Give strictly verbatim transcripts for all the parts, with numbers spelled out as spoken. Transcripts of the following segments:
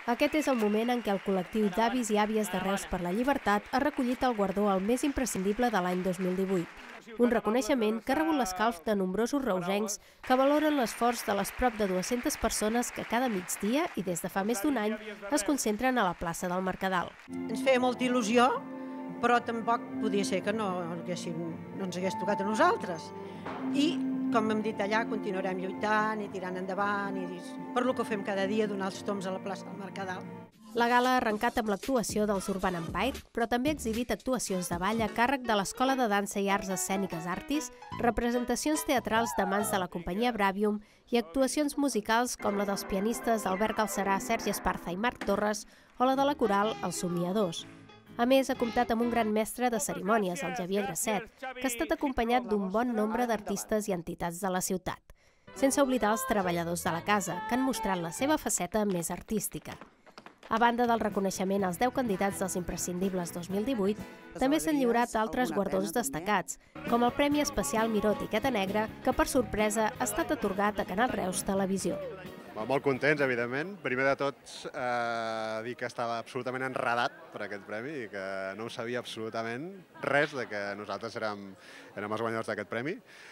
Aquest és el moment en què el col·lectiu d'avis i àvies de Reus per la Llibertat ha recollit el guardó al més imprescindible de l'any dos mil divuit. Un reconeixement que ha rebut l'escalf de nombrosos reusencs que valoren l'esforç de les prop de dues-centes persones que cada migdia i des de fa més d'un any es concentren a la plaça del Mercadal. Ens feia molta il·lusió, però tampoc podia ser que no, no ens hagués tocat a nosaltres. I, com hem dit allà, continuarem lluitant i tirant endavant i per lo que fem cada dia, donar els toms a la plaça del Mercadal. La gala ha arrencat amb l'actuació dels Urban Empire, però també ha exhibit actuacions de ball a càrrec de l'Escola de Dansa i Arts Escèniques Artis, representacions teatrals de mans de la companyia Bravium i actuacions musicals com la dels pianistes Albert Galcerà, Sergi Esparza i Marc Torres o la de la coral Els Somiadors. A més, ha comptat amb un gran mestre de cerimònies, el Xavier Grasset, que ha estat acompanyat d'un bon nombre d'artistes i entitats de la ciutat. Sense oblidar els treballadors de la casa, que han mostrat la seva faceta més artística. A banda del reconeixement als deu candidats dels imprescindibles dos mil divuit, també s'han lliurat altres guardons destacats, com el Premi Especial Miró Etiqueta Negra, que per sorpresa ha estat atorgat a Canal Reus Televisió. Molt contents, evidentment. Primer de tot, eh, dir que estava absolutament enredat per aquest premi i que no ho sabia absolutament res de que nosaltres érem, érem els guanyadors d'aquest premi.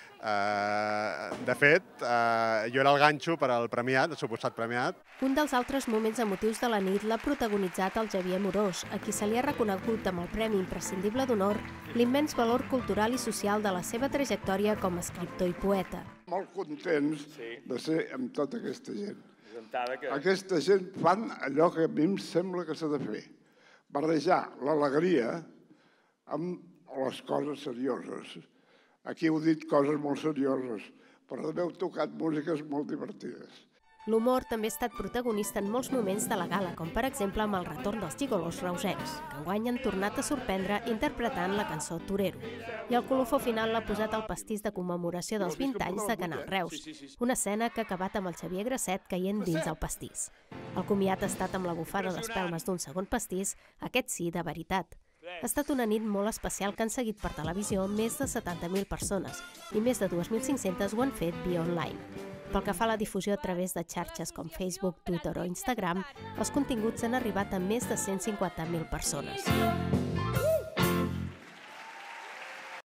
Eh, de fet, eh, jo era el ganxo per al premiat, el suposat premiat. Un dels altres moments emotius de la nit l'ha protagonitzat el Xavier Morós, a qui se li ha reconegut amb el Premi Imprescindible d'Honor l'immens valor cultural i social de la seva trajectòria com a escriptor i poeta. Molt contents de ser amb tota aquesta gent. Aquesta gent fan allò que a mi em sembla que s'ha de fer. Barrejar l'alegria amb les coses serioses. Aquí heu dit coses molt serioses, però també heu tocat músiques molt divertides. L'humor també ha estat protagonista en molts moments de la gala, com per exemple amb el retorn dels gigolos reusencs, que enguany han tornat a sorprendre interpretant la cançó Torero. I el colofó final l'ha posat el pastís de commemoració dels vint anys de Canal Reus, una escena que ha acabat amb el Xavier Grasset caient dins el pastís. El comiat ha estat amb la bufada d'espelmes d'un segon pastís, aquest sí de veritat. Ha estat una nit molt especial que han seguit per televisió més de setanta mil persones i més de dos mil cinc-centes ho han fet via online. Pel que fa a la difusió a través de xarxes com Facebook, Twitter o Instagram, els continguts han arribat a més de cent cinquanta mil persones.